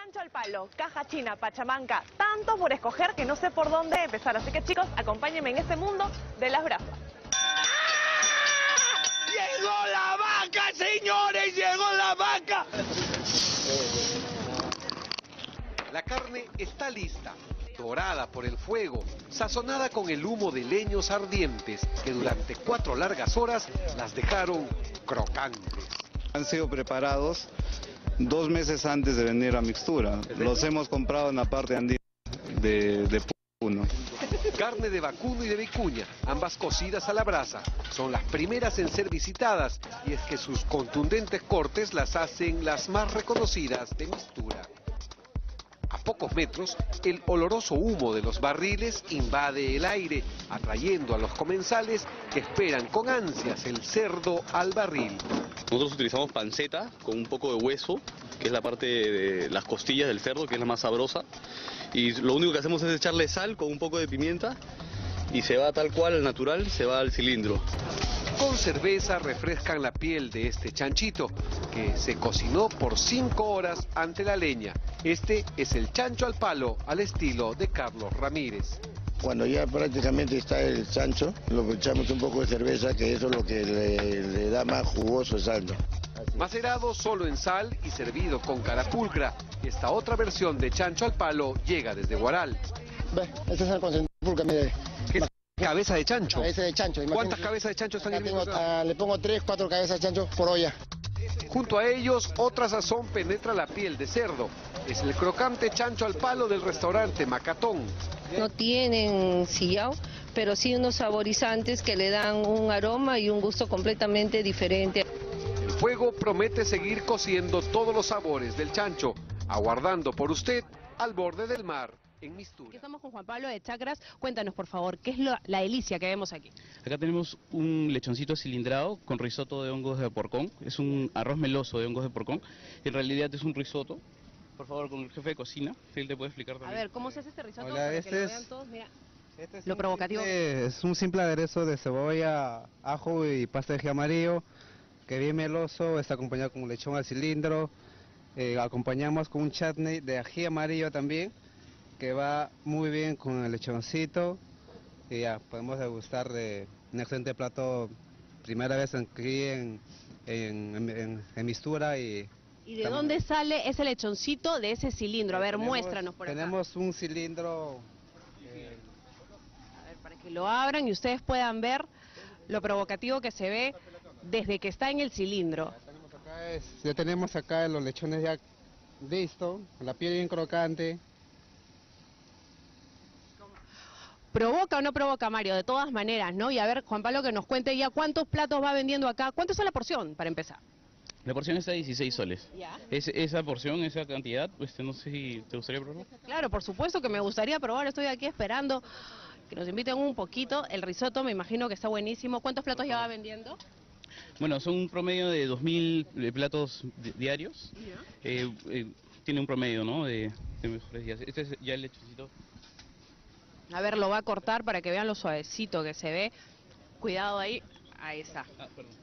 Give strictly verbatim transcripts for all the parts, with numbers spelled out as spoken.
Chancho al palo, caja china, pachamanca, tanto por escoger que no sé por dónde empezar. Así que chicos, acompáñenme en este mundo de las brasas. ¡Llegó la vaca, señores! ¡Llegó la vaca! La carne está lista, dorada por el fuego, sazonada con el humo de leños ardientes que durante cuatro largas horas las dejaron crocantes. Han sido preparados dos meses antes de venir a mixtura. Los hemos comprado en la parte andina de, de Puno. Carne de vacuno y de vicuña, ambas cocidas a la brasa, son las primeras en ser visitadas y es que sus contundentes cortes las hacen las más reconocidas de Mistura. A pocos metros, el oloroso humo de los barriles invade el aire, atrayendo a los comensales que esperan con ansias el cerdo al barril. Nosotros utilizamos panceta con un poco de hueso, que es la parte de las costillas del cerdo, que es la más sabrosa. Y lo único que hacemos es echarle sal con un poco de pimienta y se va tal cual, al natural, se va al cilindro. Con cerveza refrescan la piel de este chanchito, que se cocinó por cinco horas ante la leña. Este es el chancho al palo, al estilo de Carlos Ramírez. Cuando ya prácticamente está el chancho, lo echamos un poco de cerveza, que eso es lo que le, le da más jugoso el chancho. Macerado solo en sal y servido con carapulcra. Esta otra versión de chancho al palo llega desde Huaral. Ve, este es el concentrado, mire. ¿Qué es? ¿Cabeza de chancho? Cabeza de chancho. ¿Cuántas cabezas de chancho están hirviendo acá? Uh, le pongo tres, cuatro cabezas de chancho por olla. Junto a ellos, otra sazón penetra la piel de cerdo. Es el crocante chancho al palo del restaurante Macatón. No tienen sillao, pero sí unos saborizantes que le dan un aroma y un gusto completamente diferente. El fuego promete seguir cociendo todos los sabores del chancho, aguardando por usted al borde del mar. En Mistura. Aquí estamos con Juan Pablo de Chacras. Cuéntanos, por favor, ¿qué es lo, la delicia que vemos aquí? Acá tenemos un lechoncito cilindrado con risotto de hongos de porcón. Es un arroz meloso de hongos de porcón. En realidad es un risotto. Por favor, con el jefe de cocina, él te puede explicar también. A ver, ¿cómo se hace este risotto? Hola, para este que lo es, vean todos. Mira, este es lo provocativo. Simple, es un simple aderezo de cebolla, ajo y pasta de ají amarillo, que bien meloso, está acompañado con un lechón al cilindro. Eh, acompañamos con un chutney de ají amarillo también, que va muy bien con el lechoncito, y ya podemos degustar de un excelente plato, primera vez aquí en, en, en, en Mistura. ¿Y, ¿Y de dónde sale ese lechoncito de ese cilindro? A ver, tenemos, muéstranos por acá. Tenemos un cilindro... Eh... A ver, para que lo abran y ustedes puedan ver lo provocativo que se ve desde que está en el cilindro. Ya tenemos acá, es, ya tenemos acá los lechones ya listos, la piel bien crocante. ¿Provoca o no provoca, Mario? De todas maneras, ¿no? Y a ver, Juan Pablo, que nos cuente ya cuántos platos va vendiendo acá. ¿Cuánto es la porción, para empezar? La porción está a dieciséis soles. ¿Ya? Es, esa porción, esa cantidad, pues no sé si te gustaría probar. Claro, por supuesto que me gustaría probar. Estoy aquí esperando que nos inviten un poquito. El risotto me imagino que está buenísimo. ¿Cuántos platos ya va vendiendo? Bueno, son un promedio de dos mil platos di diarios. Eh, eh, tiene un promedio, ¿no? De, de mejores días. Este es ya el lechoncito. A ver, lo va a cortar para que vean lo suavecito que se ve. Cuidado ahí. Ahí está. Ah, perdón.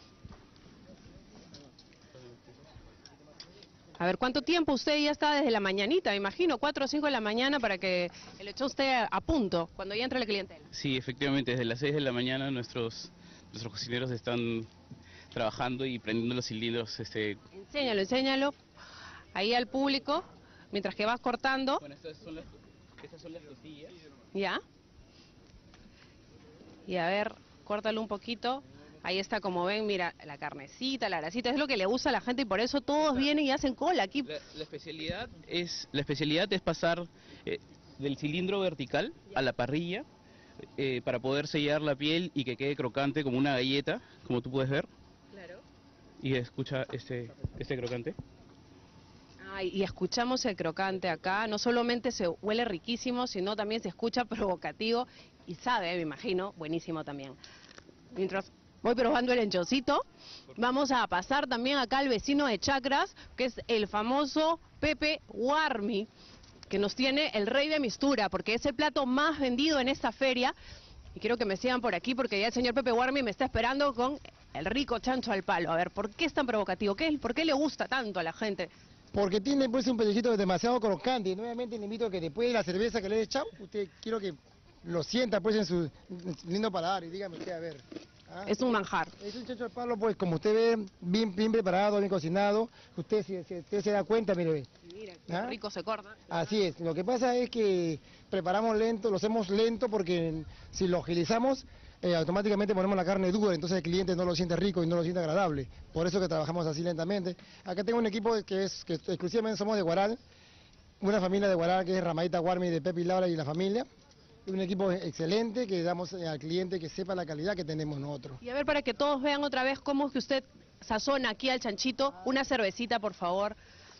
A ver, ¿cuánto tiempo usted ya está desde la mañanita? Me imagino, cuatro o cinco de la mañana para que el lechón esté a punto cuando ya entre la clientela. Sí, efectivamente, desde las seis de la mañana nuestros, nuestros cocineros están trabajando y prendiendo los cilindros. Este... Enséñalo, enséñalo ahí al público, mientras que vas cortando. Bueno, estas son las, estas son las costillas. Ya. Y a ver, córtalo un poquito. Ahí está, como ven, mira, la carnecita, la grasita, es lo que le gusta a la gente y por eso todos vienen y hacen cola aquí. La, la especialidad es la especialidad es pasar eh, del cilindro vertical a la parrilla eh, para poder sellar la piel y que quede crocante como una galleta, como tú puedes ver. Claro. Y escucha este, este crocante. Ay, y escuchamos el crocante acá, no solamente se huele riquísimo, sino también se escucha provocativo y sabe, me imagino, buenísimo también. Mientras voy probando el lechoncito, vamos a pasar también acá al vecino de Chacras, que es el famoso Pepe Warmi, que nos tiene el rey de Mistura, porque es el plato más vendido en esta feria. Y quiero que me sigan por aquí, porque ya el señor Pepe Warmi me está esperando con el rico chancho al palo. A ver, ¿por qué es tan provocativo? ¿Qué, ¿Por qué le gusta tanto a la gente? Porque tiene pues un pellejito demasiado crocante. Y nuevamente le invito a que después de la cerveza que le he echado, usted quiero que lo sienta pues en su, en su lindo paladar y dígame usted a ver. ¿Ah? Es un manjar. Es un chancho al palo, pues como usted ve, bien, bien preparado, bien cocinado. Usted, si, si usted se da cuenta, mire. Mira, qué ¿Ah? rico se corta. Así es. Lo que pasa es que preparamos lento, lo hacemos lento porque si lo agilizamos, eh, automáticamente ponemos la carne dura, entonces el cliente no lo siente rico y no lo siente agradable. Por eso que trabajamos así lentamente. Acá tengo un equipo que es que exclusivamente somos de Guaral, una familia de Guaral que es Ramadita Guarmi de Pepe y Laura y la familia. Un equipo excelente que damos al cliente que sepa la calidad que tenemos nosotros. Y a ver, para que todos vean otra vez cómo es que usted sazona aquí al chanchito, una cervecita, por favor,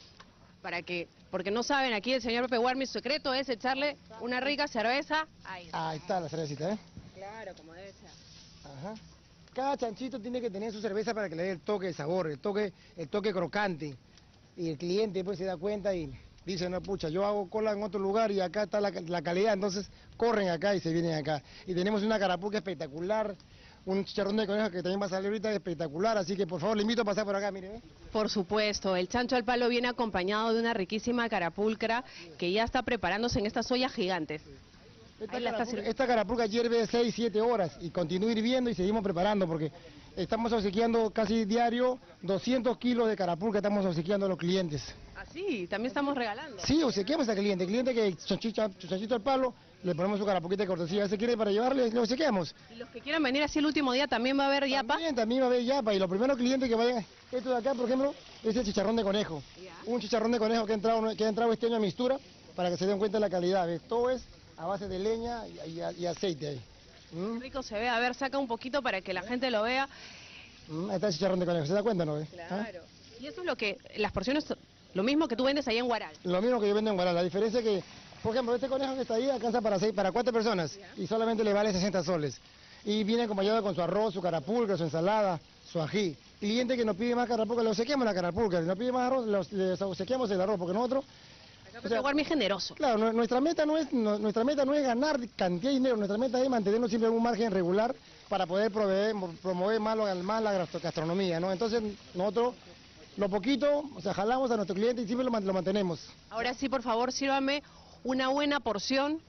para que, porque no saben, aquí el señor Pepe Guarmi, su secreto es echarle una rica cerveza. Ahí está. Ahí está la cervecita, ¿eh? Claro, como debe ser. Ajá. Cada chanchito tiene que tener su cerveza para que le dé el toque de sabor, el toque, el toque crocante. Y el cliente pues se da cuenta y dice, no, pucha, yo hago cola en otro lugar y acá está la, la calidad, entonces corren acá y se vienen acá. Y tenemos una carapulca espectacular, un chicharrón de conejo que también va a salir ahorita espectacular, así que por favor le invito a pasar por acá, mire. ¿eh? Por supuesto, el chancho al palo viene acompañado de una riquísima carapulcra que ya está preparándose en estas ollas gigantes. Esta, Ahí la está carapulca, sirvi- esta carapulca hierve seis, siete horas y continúa hirviendo y seguimos preparando porque estamos obsequiando casi diario doscientos kilos de carapulca, estamos obsequiando a los clientes. Ah, sí, también estamos regalando. Sí, obsequiamos al cliente, el cliente que chanchito, chanchito al palo, le ponemos su carapulquita de cortesía, ¿se quiere para llevarle? Le obsequiamos. Y los que quieran venir así el último día también va a haber yapa. También, también va a haber yapa y los primeros clientes que vayan, esto de acá por ejemplo, es el chicharrón de conejo. Un chicharrón de conejo que ha entrado, que ha entrado este año a Mistura para que se den cuenta de la calidad, ¿ves? Todo es a base de leña y, y- y aceite ahí. ¿Mm? Qué rico se ve, a ver, saca un poquito para que la gente lo vea. ¿Mm? Ahí está el chicharrón de conejo, ¿se da cuenta, no? ¿Ah? Claro. Y eso es lo que, las porciones, lo mismo que tú vendes allá en Guaral. Lo mismo que yo vendo en Guaral, la diferencia es que, por ejemplo, este conejo que está ahí alcanza para seis, para cuatro personas y solamente le vale sesenta soles. Y viene acompañado con su arroz, su carapulca, su ensalada, su ají. Cliente que nos pide más carapulca, le obsequiamos la carapulca, si nos pide más arroz, los- le obsequiamos el arroz, porque nosotros... Acá Pepe Guarmi es generoso. Claro, nu- nuestra meta no es nu- nuestra meta no es ganar cantidad de dinero, nuestra meta es mantenernos siempre en un margen regular para poder proveer, promover más, lo- más la gastro- gastronomía, ¿no? Entonces nosotros lo poquito, o sea, jalamos a nuestro cliente y siempre lo, man- lo mantenemos. Ahora sí, por favor, sírvame una buena porción,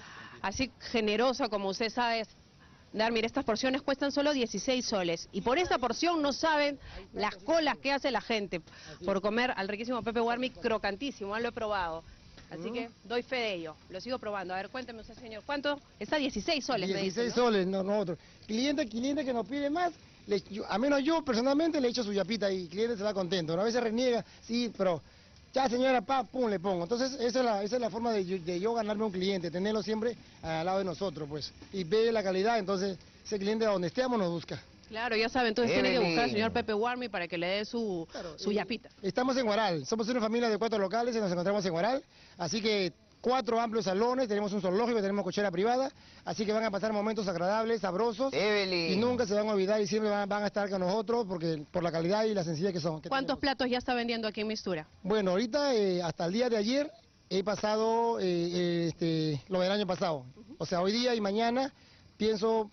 así generosa como usted sabe dar. Mire, estas porciones cuestan solo dieciséis soles. Y por esta porción no saben las colas que hace la gente por comer al riquísimo Pepe Guarmi, crocantísimo, ¿eh? Lo he probado. Así que doy fe de ello, lo sigo probando. A ver, cuénteme usted, señor, ¿cuánto? Está dieciséis soles, me dice, dieciséis ¿no? soles, no nosotros. Cliente, cliente que nos pide más, le- yo- a menos yo personalmente le echo su yapita y el cliente se va contento. ¿no? A veces reniega, sí, pero ya señora, pa, pum, le pongo. Entonces esa es la, esa es la forma de yo, de yo ganarme un cliente, tenerlo siempre al lado de nosotros, pues. Y ve la calidad, entonces ese cliente a donde estemos nos busca. Claro, ya saben, entonces tiene que Evelyn. buscar al señor Pepe Guarmi para que le dé su, su yapita. Estamos en Guaral, somos una familia de cuatro locales y nos encontramos en Guaral, así que cuatro amplios salones, tenemos un zoológico, tenemos cochera privada, así que van a pasar momentos agradables, sabrosos, y nunca se van a olvidar y siempre van, van a estar con nosotros porque por la calidad y la sencillez que son. que ¿Cuántos platos ya está vendiendo aquí en Mistura? Bueno, ahorita eh, hasta el día de ayer he pasado eh, eh, este, lo del año pasado. O sea, hoy día y mañana pienso,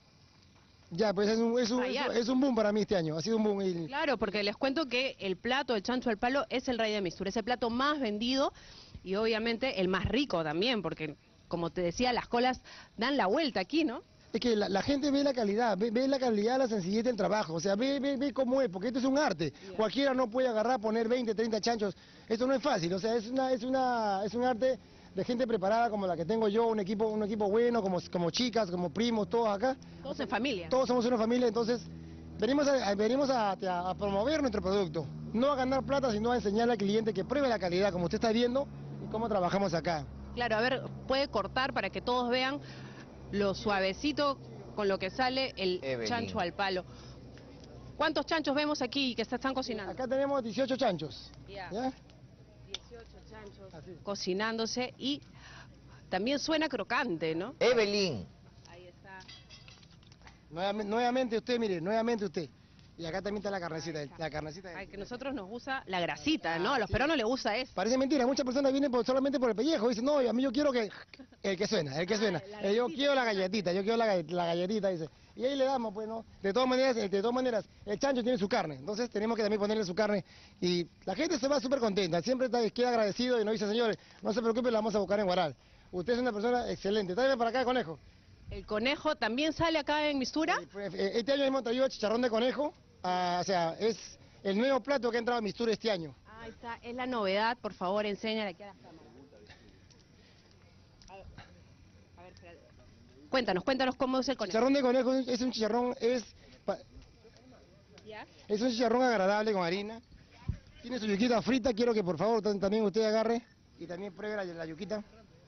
ya, pues es un, es un, es un- es un boom para mí este año, ha sido un boom. Y- Claro, porque les cuento que el plato, el chancho al palo, es el rey de Mistura, es el plato más vendido y obviamente el más rico también, porque como te decía, las colas dan la vuelta aquí, ¿no? Es que la, la gente ve la calidad, ve, ve la calidad, la sencillez del trabajo, o sea, ve, ve, ve cómo es, porque esto es un arte. Cualquiera no puede agarrar, poner veinte, treinta chanchos, esto no es fácil, o sea, es una, es una, es un arte de gente preparada como la que tengo yo, un equipo, un equipo bueno, como, como chicas, como primos, todos acá. Todos en familia. Todos somos una familia, entonces venimos a, a- venimos a, a- a promover nuestro producto, no a ganar plata, sino a enseñarle al cliente que pruebe la calidad, como usted está viendo, y cómo trabajamos acá. Claro, a ver, puede cortar para que todos vean lo suavecito con lo que sale el Evelyn. chancho al palo. ¿Cuántos chanchos vemos aquí que se están cocinando? Acá tenemos dieciocho chanchos. Ya. ¿ya? dieciocho chanchos cocinándose y también suena crocante, ¿no? Evelyn. Ahí está. Nuevamente, nuevamente usted, mire, nuevamente usted. Y acá también está la carnecita, la carnecita. Ay, que a nosotros nos gusta la grasita, ¿no? A los peruanos les gusta eso. Parece mentira, muchas personas vienen por, solamente por el pellejo, dicen, no, a mí yo quiero que, el que suena, el que suena. Eh, yo quiero la galletita, yo quiero la, galle- la galletita, dice. Y ahí le damos, pues, ¿no? De todas maneras, eh, de todas maneras, el chancho tiene su carne, entonces tenemos que también ponerle su carne. Y la gente se va súper contenta, siempre está, queda agradecido y nos dice, señores, no se preocupen, la vamos a buscar en Huaral. Usted es una persona excelente. Tráeme para acá, conejo. ¿El conejo también sale acá en Mistura? Sí, pues, eh, este año hemos traído chicharrón de conejo. Ah, o sea, es el nuevo plato que ha entrado a Mistura este año. Ahí está, es la novedad, por favor, enséñale aquí a las cámaras. A ver, a ver, espérate. Cuéntanos, cuéntanos cómo es el conejo. Chicharrón de conejo es un chicharrón, es, pa- ¿Ya? es un chicharrón agradable con harina. Tiene su yuquita frita, quiero que por favor tam- también usted agarre y también pruebe la, la yuquita.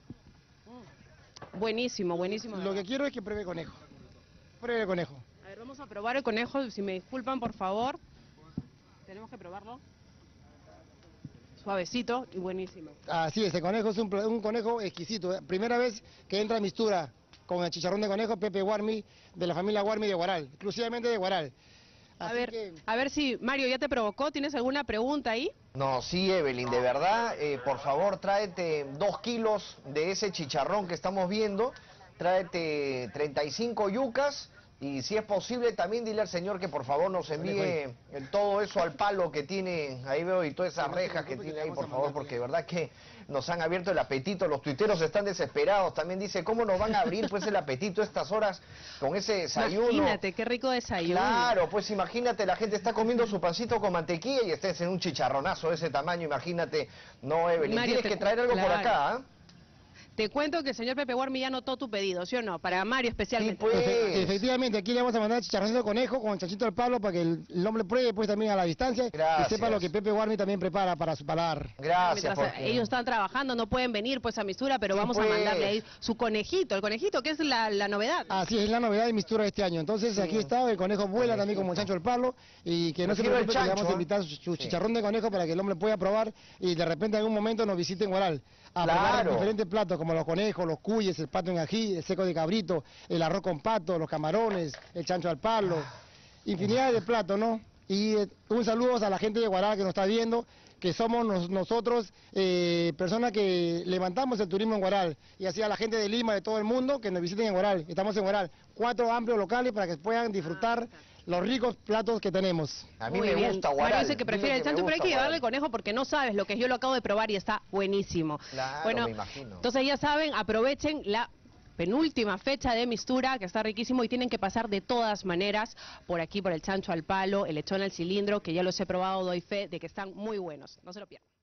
Buenísimo, buenísimo. Lo que quiero es que pruebe conejo. Pruebe el conejo. A ver, vamos a probar el conejo, si me disculpan, por favor. Tenemos que probarlo. Suavecito y buenísimo. Así es, el conejo es un, pla- un conejo exquisito. eh. Primera vez que entra a Mistura con el chicharrón de conejo, Pepe Guarmi, de la familia Guarmi de Huaral, exclusivamente de Huaral. A Así ver, que- a ver si Mario ya te provocó, ¿tienes alguna pregunta ahí? No, sí, Evelyn, de verdad, eh, por favor, tráete dos kilos de ese chicharrón que estamos viendo, tráete treinta y cinco yucas y si es posible también dile al señor que por favor nos envíe eh, todo eso al palo que tiene, ahí veo, y todas esas rejas que tiene ahí, por favor, porque de verdad que nos han abierto el apetito, los tuiteros están desesperados, también dice, ¿cómo nos van a abrir pues el apetito a estas horas con ese desayuno? Imagínate, qué rico desayuno. Claro, pues imagínate, la gente está comiendo su pancito con mantequilla y estés en un chicharronazo de ese tamaño, imagínate. No, Evelyn, Mario, tienes te que cu- traer algo por claro. acá, ¿ah? Te cuento que el señor Pepe Guarmi ya anotó tu pedido, ¿sí o no? Para Mario especialmente. pues. Efe- efectivamente, aquí le vamos a mandar chicharrón de conejo con chanchito al palo para que el, el hombre pruebe pues también a la distancia Gracias. y sepa lo que Pepe Guarmi también prepara para su paladar. Gracias, Mientras porque... ellos están trabajando, no pueden venir pues a Mistura, pero Sí, vamos pues. a mandarle ahí su conejito, el conejito que es la, la novedad. Así es la novedad de Mistura de este año. Entonces aquí está, el conejo vuela también como chancho al palo y que no se Prefiero el preocupe que le vamos a chancho, invitar su, su Sí. chicharrón de conejo para que el hombre pueda probar y de repente en algún momento nos visite en Huaral a probar Claro. diferentes platos como los conejos, los cuyes, el pato en ají, el seco de cabrito, el arroz con pato, los camarones, el chancho al palo, infinidad de platos, ¿no? Y eh, un saludo a la gente de Huaral que nos está viendo, que somos nos- nosotros eh, personas que levantamos el turismo en Huaral, y así a la gente de Lima, de todo el mundo, que nos visiten en Huaral. Estamos en Huaral, cuatro amplios locales para que puedan disfrutar los ricos platos que tenemos. A mí Muy me bien. gusta Mario Huaral. dice que dile prefiere el me chancho, pero hay gusta que llevarle el Huaral. conejo porque no sabes lo que es. Yo lo acabo de probar y está buenísimo. Claro, bueno, me imagino. entonces ya saben, aprovechen la penúltima fecha de Mistura, que está riquísimo, y tienen que pasar de todas maneras por aquí, por el chancho al palo, el lechón al cilindro, que ya los he probado, doy fe de que están muy buenos. No se lo pierdan.